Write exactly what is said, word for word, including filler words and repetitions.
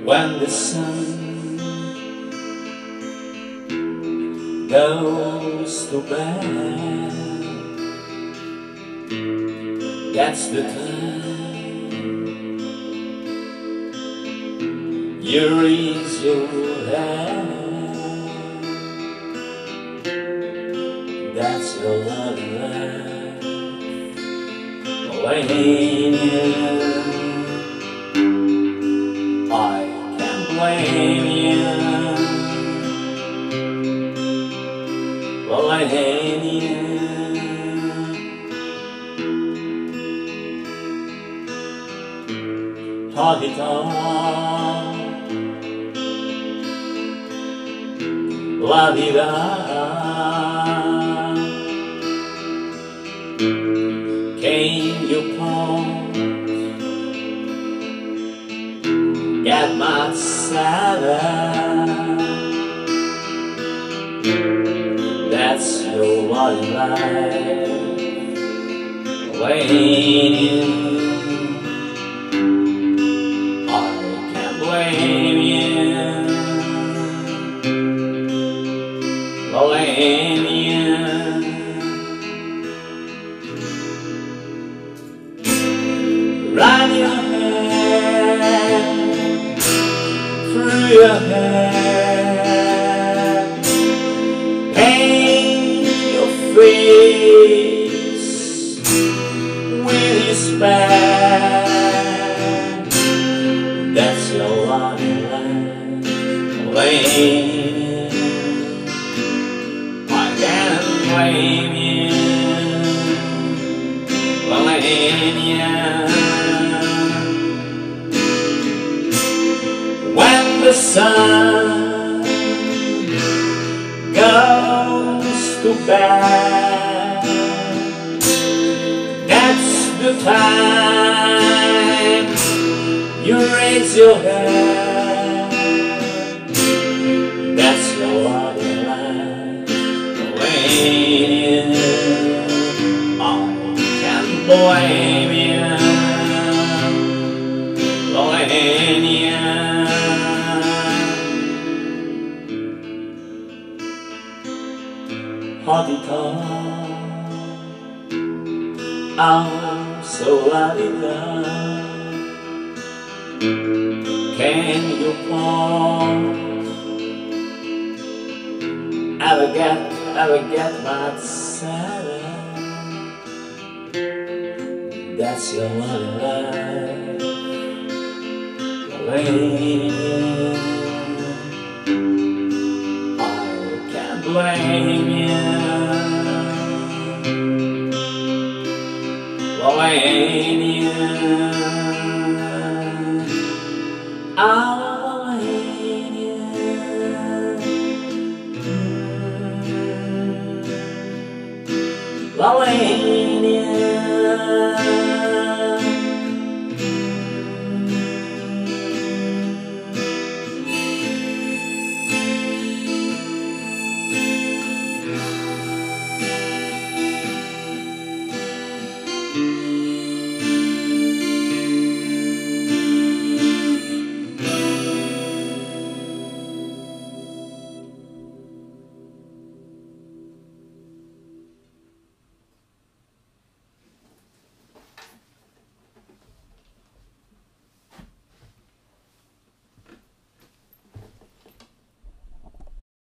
when the sun goes to bed. That's the time you raise your head. That's your love life waiting. I can't blame you, well I hate you. Ha-di-da, la-di-da. Can you pause, get my salad? That's your one life waiting. I can't blame you, blame you. Run your hand through your hair, paint your face with despair. That's your one life waiting. I can't blame you, blame you. When the sun goes to bed, that's the time you raise your head. That's your other life waiting. I can't blame you, blame you. Ha-di-da, oh, so la-di-da. Can you pause, ever get, ever get my salad? That's your one life waiting. I can't blame you, blame you. I'll blame you, blame you.